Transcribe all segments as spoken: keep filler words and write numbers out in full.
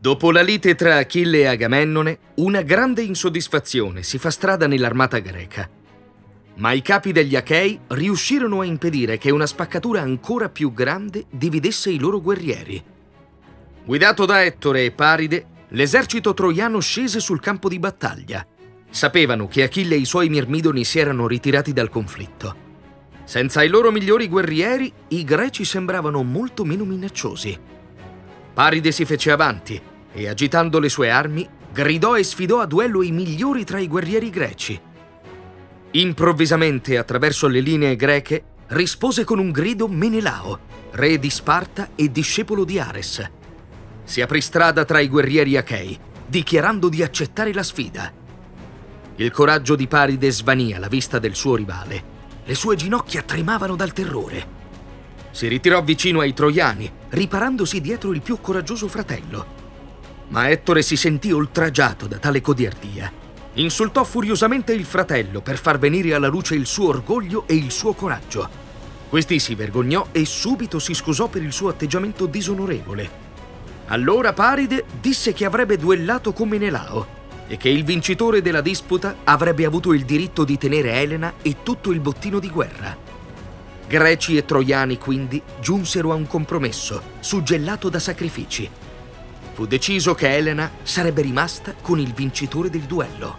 Dopo la lite tra Achille e Agamennone, una grande insoddisfazione si fa strada nell'armata greca. Ma i capi degli Achei riuscirono a impedire che una spaccatura ancora più grande dividesse i loro guerrieri. Guidato da Ettore e Paride, l'esercito troiano scese sul campo di battaglia. Sapevano che Achille e i suoi mirmidoni si erano ritirati dal conflitto. Senza i loro migliori guerrieri, i greci sembravano molto meno minacciosi. Paride si fece avanti e, agitando le sue armi, gridò e sfidò a duello i migliori tra i guerrieri greci. Improvvisamente, attraverso le linee greche, rispose con un grido Menelao, re di Sparta e discepolo di Ares. Si aprì strada tra i guerrieri achei, dichiarando di accettare la sfida. Il coraggio di Paride svanì alla vista del suo rivale. Le sue ginocchia tremavano dal terrore. Si ritirò vicino ai troiani, riparandosi dietro il più coraggioso fratello. Ma Ettore si sentì oltraggiato da tale codiardia. Insultò furiosamente il fratello per far venire alla luce il suo orgoglio e il suo coraggio. Questi si vergognò e subito si scusò per il suo atteggiamento disonorevole. Allora Paride disse che avrebbe duellato con Menelao e che il vincitore della disputa avrebbe avuto il diritto di tenere Elena e tutto il bottino di guerra. Greci e troiani quindi giunsero a un compromesso, suggellato da sacrifici. Fu deciso che Elena sarebbe rimasta con il vincitore del duello.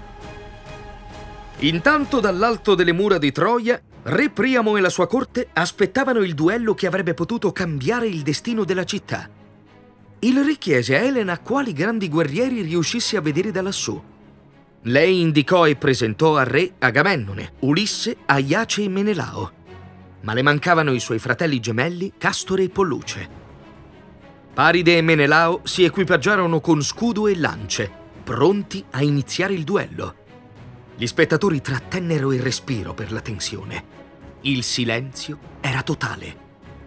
Intanto dall'alto delle mura di Troia, re Priamo e la sua corte aspettavano il duello che avrebbe potuto cambiare il destino della città. Il re chiese a Elena quali grandi guerrieri riuscisse a vedere da lassù. Lei indicò e presentò al re Agamennone, Ulisse, Aiace e Menelao. Ma le mancavano i suoi fratelli gemelli Castore e Polluce. Paride e Menelao si equipaggiarono con scudo e lance, pronti a iniziare il duello. Gli spettatori trattennero il respiro per la tensione. Il silenzio era totale.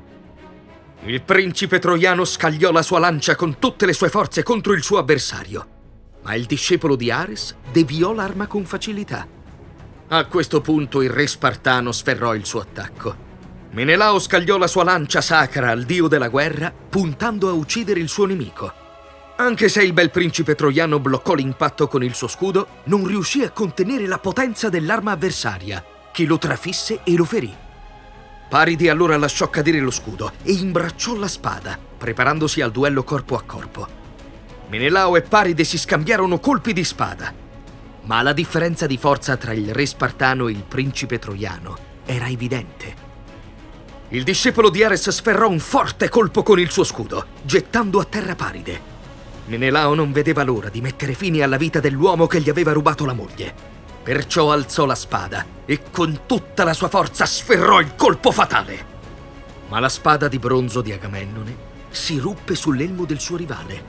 Il principe troiano scagliò la sua lancia con tutte le sue forze contro il suo avversario, ma il discepolo di Ares deviò l'arma con facilità. A questo punto il re spartano sferrò il suo attacco. Menelao scagliò la sua lancia sacra al dio della guerra, puntando a uccidere il suo nemico. Anche se il bel principe troiano bloccò l'impatto con il suo scudo, non riuscì a contenere la potenza dell'arma avversaria, che lo trafisse e lo ferì. Paride allora lasciò cadere lo scudo e imbracciò la spada, preparandosi al duello corpo a corpo. Menelao e Paride si scambiarono colpi di spada, ma la differenza di forza tra il re spartano e il principe troiano era evidente. Il discepolo di Ares sferrò un forte colpo con il suo scudo, gettando a terra Paride. Menelao non vedeva l'ora di mettere fine alla vita dell'uomo che gli aveva rubato la moglie. Perciò alzò la spada e con tutta la sua forza sferrò il colpo fatale. Ma la spada di bronzo di Agamennone si ruppe sull'elmo del suo rivale.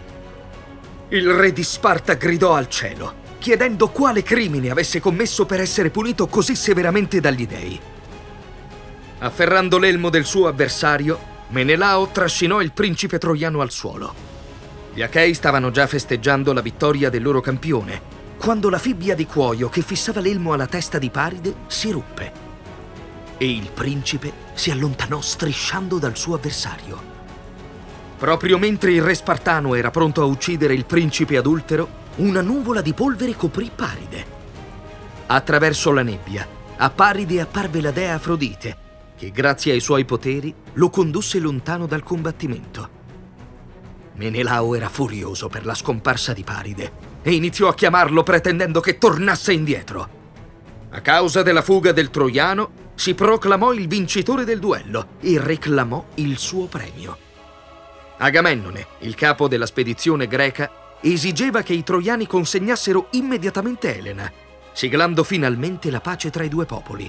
Il re di Sparta gridò al cielo, chiedendo quale crimine avesse commesso per essere punito così severamente dagli dei. Afferrando l'elmo del suo avversario, Menelao trascinò il principe troiano al suolo. Gli Achei stavano già festeggiando la vittoria del loro campione, quando la fibbia di cuoio che fissava l'elmo alla testa di Paride si ruppe e il principe si allontanò strisciando dal suo avversario. Proprio mentre il re spartano era pronto a uccidere il principe adultero, una nuvola di polvere coprì Paride. Attraverso la nebbia, a Paride apparve la dea Afrodite, che grazie ai suoi poteri lo condusse lontano dal combattimento. Menelao era furioso per la scomparsa di Paride e iniziò a chiamarlo pretendendo che tornasse indietro. A causa della fuga del troiano, si proclamò il vincitore del duello e reclamò il suo premio. Agamennone, il capo della spedizione greca, esigeva che i troiani consegnassero immediatamente Elena, siglando finalmente la pace tra i due popoli.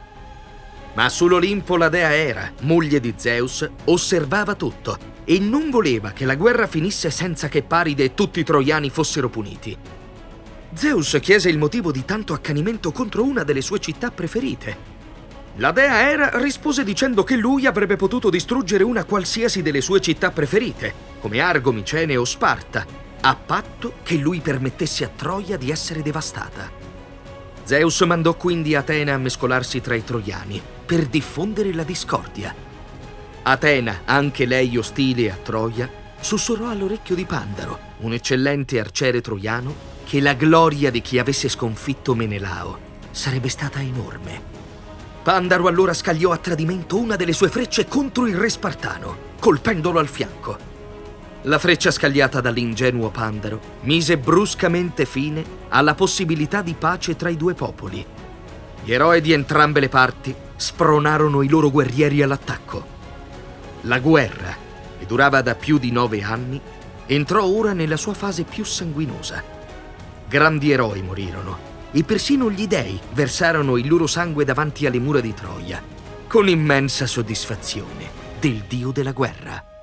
Ma sull'Olimpo la dea Era, moglie di Zeus, osservava tutto e non voleva che la guerra finisse senza che Paride e tutti i troiani fossero puniti. Zeus chiese il motivo di tanto accanimento contro una delle sue città preferite. La dea Era rispose dicendo che lui avrebbe potuto distruggere una qualsiasi delle sue città preferite, come Argo, Micene o Sparta, a patto che lui permettesse a Troia di essere devastata. Zeus mandò quindi Atena a mescolarsi tra i troiani per diffondere la discordia. Atena, anche lei ostile a Troia, sussurrò all'orecchio di Pandaro, un eccellente arciere troiano, che la gloria di chi avesse sconfitto Menelao sarebbe stata enorme. Pandaro allora scagliò a tradimento una delle sue frecce contro il re spartano, colpendolo al fianco. La freccia scagliata dall'ingenuo Pandaro mise bruscamente fine alla possibilità di pace tra i due popoli. Gli eroi di entrambe le parti spronarono i loro guerrieri all'attacco. La guerra, che durava da più di nove anni, entrò ora nella sua fase più sanguinosa. Grandi eroi morirono e persino gli dei versarono il loro sangue davanti alle mura di Troia, con immensa soddisfazione del dio della guerra.